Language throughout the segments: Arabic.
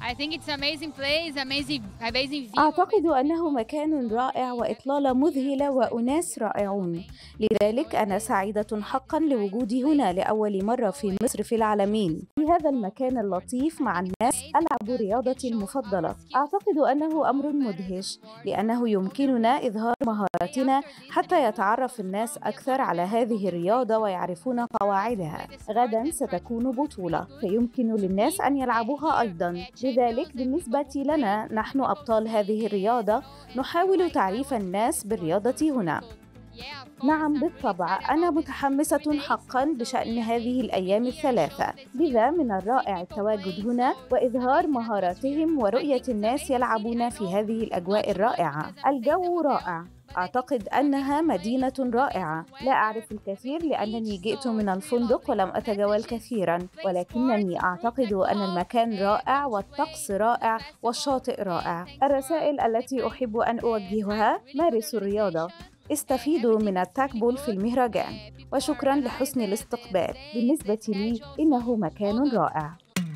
أعتقد أنه مكان رائع وإطلالة مذهلة وأناس رائعون، لذلك أنا سعيدة حقا لوجودي هنا لأول مرة في مصر في العالمين، في هذا المكان اللطيف مع الناس ألعب رياضتي المفضلة. أعتقد أنه أمر مدهش لأنه يمكننا إظهار مهاراتنا حتى يتعرف الناس أكثر على هذه الرياضة ويعرفون قواعدها. غدا ستكون بطولة فيمكن للناس أن يلعبوها أيضا، لذلك بالنسبة لنا نحن أبطال هذه الرياضة نحاول تعريف الناس بالرياضة هنا. نعم بالطبع، أنا متحمسة حقا بشأن هذه الأيام الثلاثة، لذا من الرائع التواجد هنا وإظهار مهاراتهم ورؤية الناس يلعبون في هذه الأجواء الرائعة. الجو رائع، أعتقد أنها مدينة رائعة. لا أعرف الكثير لأنني جئت من الفندق ولم أتجول كثيرا، ولكنني أعتقد أن المكان رائع والطقس رائع والشاطئ رائع. الرسائل التي أحب أن أوجهها: مارسوا الرياضة، استفيدوا من التاكبول في المهرجان، وشكرا لحسن الاستقبال. بالنسبة لي إنه مكان رائع.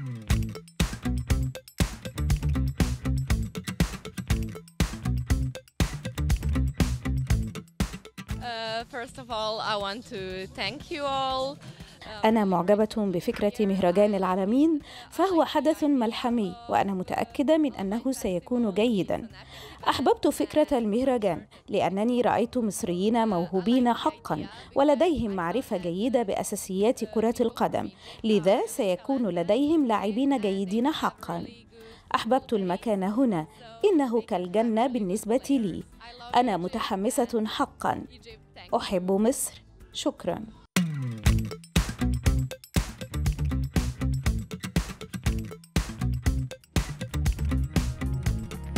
First of all, I want to thank you all. أنا معجبة بفكرة مهرجان العالمين، فهو حدث ملحمي وأنا متأكدة من أنه سيكون جيداً. أحببت فكرة المهرجان لأنني رأيت مصريين موهوبين حقاً ولديهم معرفة جيدة بأساسيات كرة القدم، لذا سيكون لديهم لاعبين جيدين حقاً. أحببت المكان هنا، إنه كالجنة بالنسبة لي. أنا متحمسة حقاً. أحب مصر. شكراً.